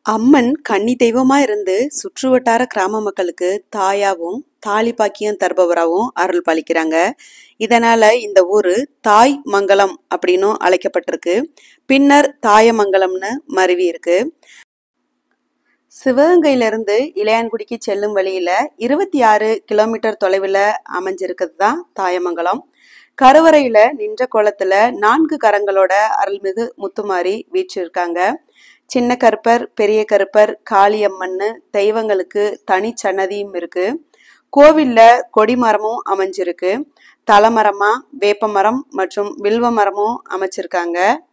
அம்மன் கன்னி தெய்வமா இருந்து சுற்றுவட்டார கிராம மக்களுக்கு தாயாவும் தாலி பாக்கியம் தருபவராகவும் அருள் பாலிக்கிறாங்க. இதனால இந்த ஊரு தாய் மங்கலம் அப்படின்னும் அழைக்கப்பட்டிருக்கு. பின்னர் தாயமங்கலம்னு மருவி இருக்கு. சிவகங்கையிலிருந்து இளையான்குடிக்கு செல்லும் வழியில 26 கிலோமீட்டர் தொலைவில் அமைஞ்சிருக்கிறது தான் தாயமங்கலம். கருவறையில நின்ற கோலத்துல 4 கரங்களோட அருள்மிகு முத்துமாரி வீற்றிருக்காங்க. சின்ன கருப்பர், பெரிய கருப்பர், காளியம்மன்னு தெய்வங்களுக்கு தனி சன்னதியும் இருக்கு. கோவில்ல கொடிமரமும் அமைஞ்சிருக்கு. தலமரமா வேப்ப மரம் மற்றும் வில்வ மரமும் அமைச்சிருக்காங்க.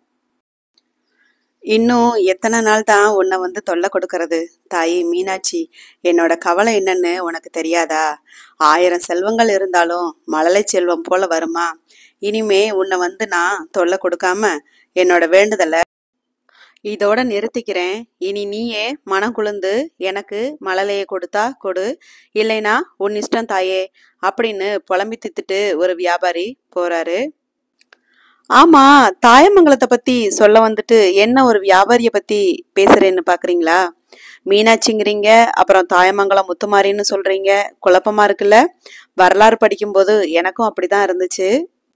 இன்னும் எத்தனை நாள் தான் உன்னை வந்து தொல்லை கொடுக்கறது? தாயி மீனாட்சி, என்னோட கவலை என்னன்னு உனக்கு தெரியாதா? 1000 செல்வங்கள் இருந்தாலும் மழலை செல்வம் போல வருமா? இனிமே உன்னை வந்து நான் தொல்லை கொடுக்காம என்னோட வேண்டுதலை இதோட நிறுத்திக்கிறேன். இனி நீயே மனம் குளிர்ந்து எனக்கு மழலையை கொடுத்தா கொடு, இல்லைனா உன் இஷ்டம் தாயே அப்படின்னு புலம்பி தித்துட்டு ஒரு வியாபாரி போறாரு. ஆமா, தாயமங்கலத்தை பத்தி சொல்ல வந்துட்டு என்ன ஒரு வியாபாரிய பத்தி பேசுறேன்னு பாக்குறீங்களா? மீனாட்சிங்கிறீங்க, அப்புறம் தாயமங்கலம் முத்துமாரின்னு சொல்றீங்க. குழப்பமா இருக்குல்ல? வரலாறு படிக்கும்போது எனக்கும் அப்படிதான் இருந்துச்சு.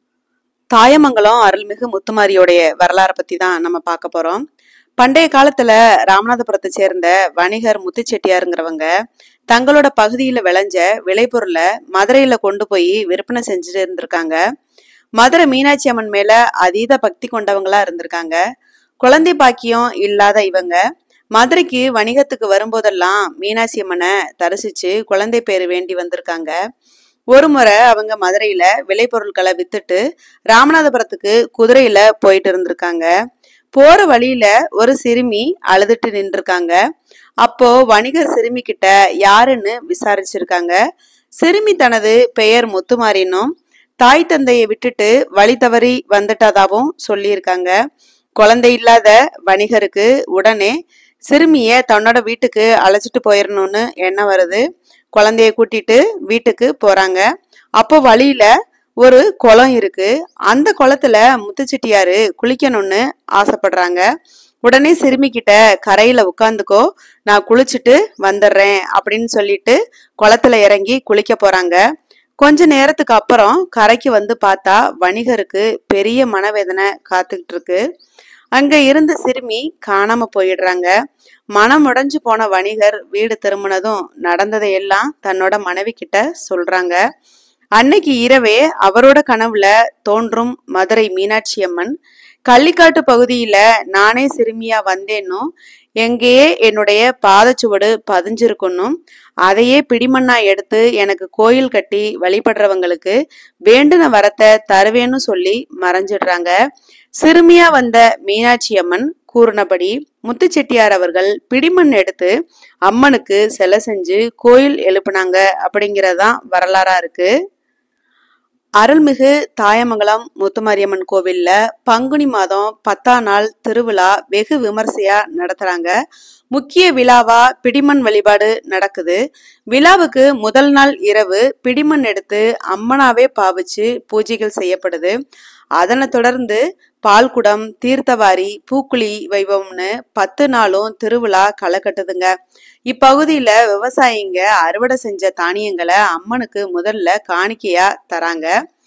தாயமங்கலம் அருள்மிகு முத்துமாரியோடைய வரலாறை பத்தி தான் நம்ம பார்க்க போறோம். பண்டைய காலத்துல ராமநாதபுரத்தை சேர்ந்த வணிகர் முத்துச்செட்டியாருங்கிறவங்க தங்களோட பகுதியில விளைஞ்ச விளைபொருளை மதுரையில கொண்டு போய் விற்பனை செஞ்சுட்டு இருந்திருக்காங்க. மதுரை மீனாட்சி அம்மன் மேல அதீத பக்தி கொண்டவங்களா இருந்திருக்காங்க. குழந்தை பாக்கியம் இல்லாத இவங்க மதுரைக்கு வணிகத்துக்கு வரும்போதெல்லாம் மீனாட்சி அம்மனை தரிசிச்சு குழந்தை பேரு வேண்டி வந்திருக்காங்க. ஒரு முறை அவங்க மதுரையில விளைபொருட்களை வித்துட்டு ராமநாதபுரத்துக்கு குதிரையில போயிட்டு இருந்திருக்காங்க. போற வழியில ஒரு சிறுமி அழுதுட்டு நின்றுருக்காங்க. அப்போ வணிகர் சிறுமி கிட்ட யாருன்னு விசாரிச்சிருக்காங்க. சிறுமி தனது பெயர் முத்துமாரினும் தாய் தந்தையை விட்டுட்டு வழி தவறி வந்துட்டதாவும் சொல்லியிருக்காங்க. குழந்தை இல்லாத வணிகருக்கு உடனே சிறுமிய தன்னோட வீட்டுக்கு அழைச்சிட்டு போயிடணும்னு எண்ணம் வருது. குழந்தைய கூட்டிட்டு வீட்டுக்கு போறாங்க. அப்போ வழியில ஒரு குளம் இருக்கு. அந்த குளத்துல முத்துச்செட்டியாரு குளிக்கணும்னு ஆசைப்படுறாங்க. உடனே சிறுமி கிட்ட கரையில உட்காந்துக்கோ, நான் குளிச்சுட்டு வந்துடுறேன் அப்படின்னு சொல்லிட்டு குளத்துல இறங்கி குளிக்க போறாங்க. கொஞ்ச நேரத்துக்கு அப்புறம் கரைக்கு வந்து பார்த்தா வணிகருக்கு பெரிய மனவேதனை காத்துக்கிட்டு இருக்கு. அங்க இருந்த சிறுமி காணாம போயிடுறாங்க. மனம் உடைஞ்சு போன வணிகர் வீடு திரும்பினதும் நடந்ததையெல்லாம் தன்னோட மனைவி கிட்ட சொல்றாங்க. அன்னைக்கு இரவே அவரோட கனவுல தோன்றும் மதுரை மீனாட்சி அம்மன், கள்ளிக்காட்டு பகுதியில நானே சிறுமியா வந்தேன்னும் எங்கேயே என்னுடைய பாதச்சுவடு பதிஞ்சிருக்கணும், அதையே பிடிமண்ணா எடுத்து எனக்கு கோயில் கட்டி வழிபடுறவங்களுக்கு வேண்டுன வரத்தை தருவேன்னு சொல்லி மறைஞ்சிடுறாங்க. சிறுமியா வந்த மீனாட்சி அம்மன் கூறினபடி முத்துச்செட்டியார் அவர்கள் பிடிமண் எடுத்து அம்மனுக்கு சிலை செஞ்சு கோயில் எழுப்புனாங்க அப்படிங்கறதான் வரலாறா இருக்கு. அருள்மிகு தாயமங்கலம் முத்துமாரியம்மன் கோவில்ல பங்குனி மாதம் 10ஆம் நாள் திருவிழா வெகு விமர்சையா நடத்துறாங்க. முக்கிய விழாவா பிடிமண் வழிபாடு நடக்குது. விழாவுக்கு முதல் நாள் இரவு பிடிமண் எடுத்து அம்மனாவே பாவிச்சு பூஜைகள் செய்யப்படுது. அதனை தொடர்ந்து பால்குடம், தீர்த்தவாரி, பூக்குழி வைபவம்னு 10 நாளும் திருவிழா களை கட்டுதுங்க. இப்பகுதியில விவசாயிங்க அறுவடை செஞ்ச தானியங்களை அம்மனுக்கு முதல்ல காணிக்கையா தராங்க.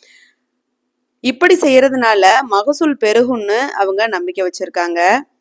இப்படி செய்யறதுனால மகசூல் பெருகும்னு அவங்க நம்பிக்கை வச்சிருக்காங்க.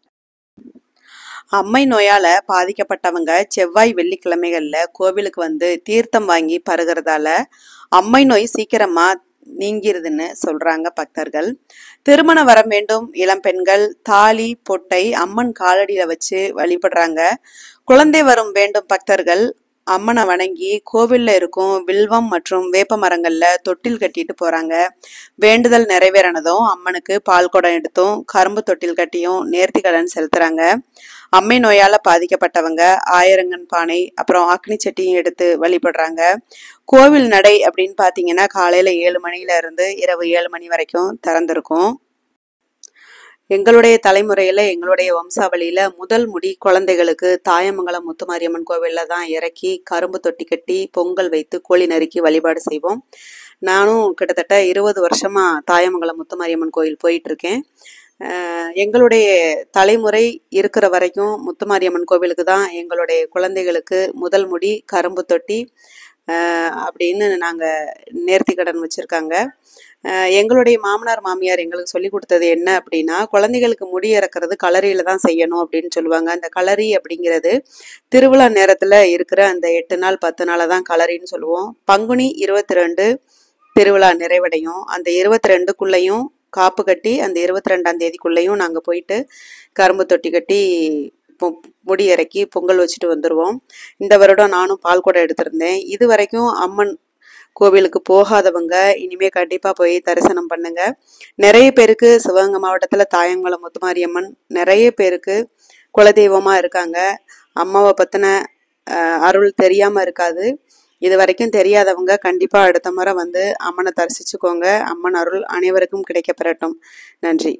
அம்மை நோயால பாதிக்கப்பட்டவங்க செவ்வாய் வெள்ளிக்கிழமைகள்ல கோவிலுக்கு வந்து தீர்த்தம் வாங்கி பருகிறதால அம்மை நோய் சீக்கிரமா நீங்கிறதுன்னு சொல்றாங்க பக்தர்கள். திருமணம் வர வேண்டும் இளம் பெண்கள் தாலி பொட்டை அம்மன் காலடியில வச்சு வழிபடுறாங்க. குழந்தை வரும் வேண்டும் பக்தர்கள் அம்மனை வணங்கி கோவில்ல இருக்கும் வில்வம் மற்றும் வேப்ப மரங்கள்ல தொட்டில் கட்டிட்டு போறாங்க. வேண்டுதல் நிறைவேறினதும் அம்மனுக்கு பால் குடம் எடுத்தும் கரும்பு தொட்டில் கட்டியும் நேர்த்தி கடன் செலுத்துறாங்க. அம்மை நோயால பாதிக்கப்பட்டவங்க ஆயிரங்கன் பானை அப்புறம் அக்னி சட்டியும் எடுத்து வழிபடுறாங்க. கோவில் நடை அப்படின்னு பாத்தீங்கன்னா காலையில 7 மணில இருந்து இரவு 7 மணி வரைக்கும் திறந்திருக்கும். எங்களுடைய தலைமுறையில எங்களுடைய வம்சாவளியில முதல் முடி குழந்தைகளுக்கு தாயமங்கலம் முத்துமாரியம்மன் கோவில்ல தான் இறக்கி கரும்பு தொட்டி கட்டி பொங்கல் வைத்து கோழி நறுக்கி வழிபாடு செய்வோம். நானும் கிட்டத்தட்ட 20 வருஷமா தாயமங்கலம் முத்துமாரியம்மன் கோயில் போயிட்டு இருக்கேன். எங்களுடைய தலைமுறை இருக்கிற வரைக்கும் முத்துமாரியம்மன் கோவிலுக்கு தான் எங்களுடைய குழந்தைகளுக்கு முதல் முடி, கரும்பு தொட்டி அப்படின்னு நாங்கள் நேர்த்தி கடன் வச்சுருக்காங்க. எங்களுடைய மாமனார் மாமியார் எங்களுக்கு சொல்லி கொடுத்தது என்ன அப்படின்னா, குழந்தைகளுக்கு முடி இறக்கிறது களரியில் தான் செய்யணும் அப்படின்னு சொல்லுவாங்க. அந்த களரி அப்படிங்கிறது திருவிழா நேரத்தில் இருக்கிற அந்த 8 நாள் 10 நாளை தான் களரின்னு சொல்லுவோம். பங்குனி 22 திருவிழா நிறைவடையும். அந்த 22க்குள்ளேயும் காப்பு கட்டி அந்த 22ஆம் தேதிக்குள்ளேயும் நாங்கள் போயிட்டு கரும்பு தொட்டி கட்டி முடி இறக்கி பொங்கல் வச்சுட்டு வந்துடுவோம். இந்த வருடம் நானும் பால் குடம் எடுத்திருந்தேன். இது வரைக்கும் அம்மன் கோவிலுக்கு போகாதவங்க இனிமே கண்டிப்பாக போய் தரிசனம் பண்ணுங்க. நிறைய பேருக்கு சிவகங்கை மாவட்டத்தில் தாயங்குளம் முத்துமாரியம்மன் நிறைய பேருக்கு குலதெய்வமாக இருக்காங்க. அம்மாவை பற்றின அருள் தெரியாமல் இருக்காது. இது வரைக்கும் தெரியாதவங்க கண்டிப்பாக அடுத்த முறை வந்து அம்மனை தரிசிச்சுக்கோங்க. அம்மன் அருள் அனைவருக்கும் கிடைக்க பெறட்டும். நன்றி.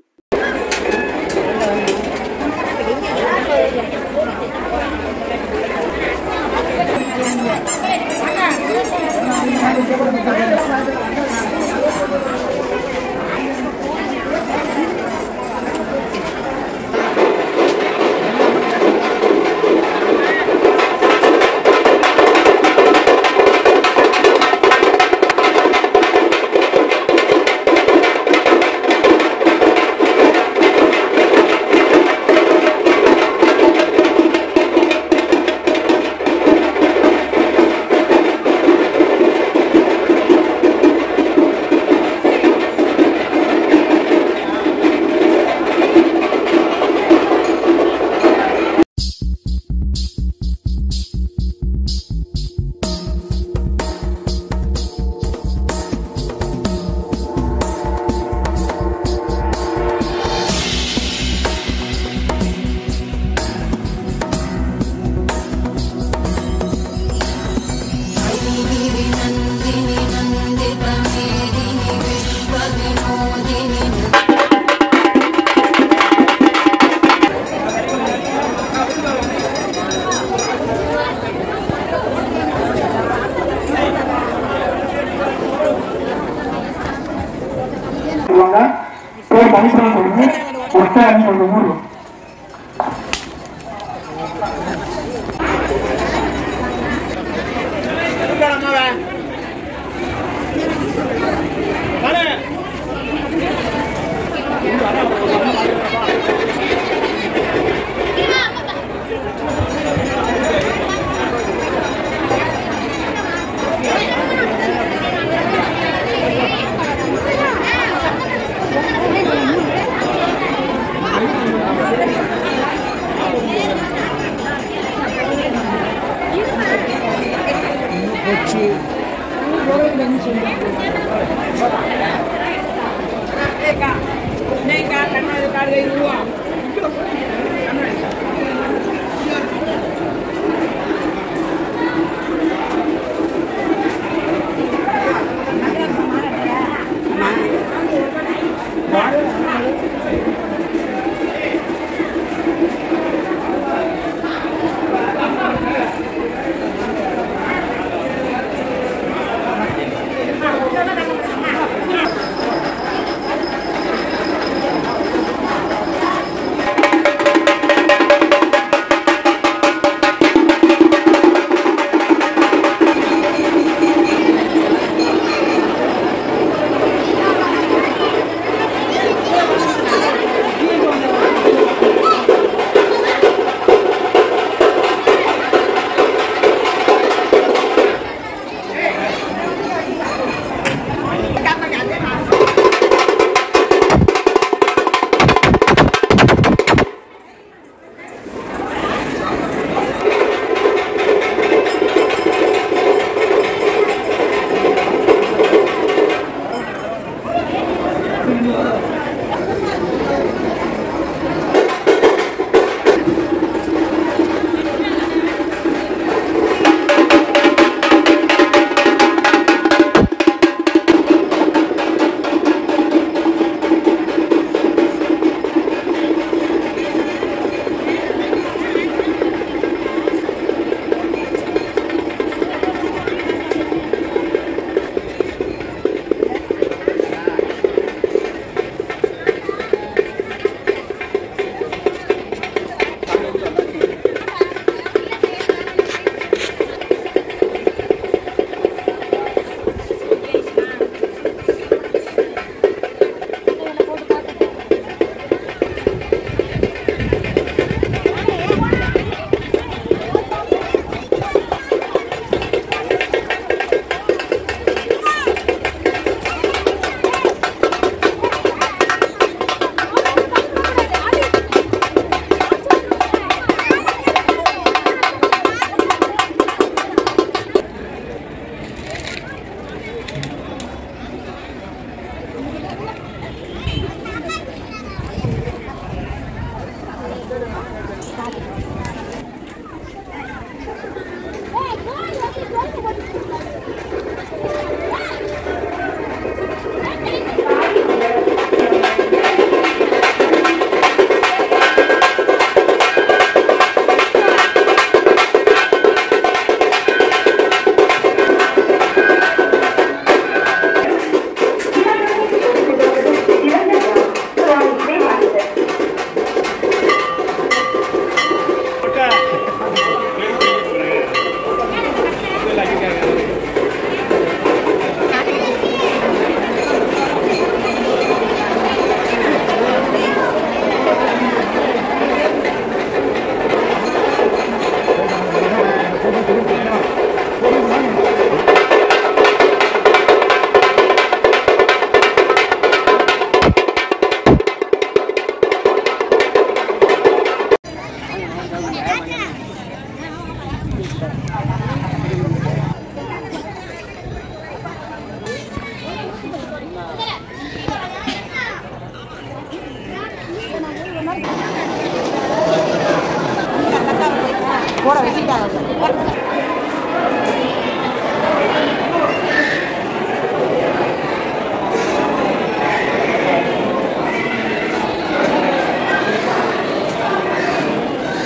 போட வெட்டிட்டாங்க.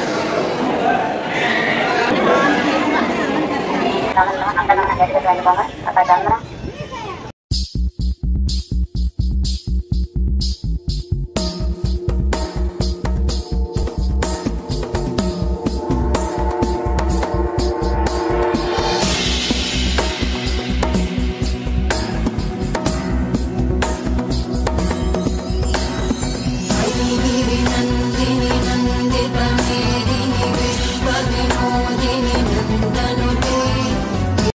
அந்த எடுத்துட்டு வாங்கிப்பாங்க.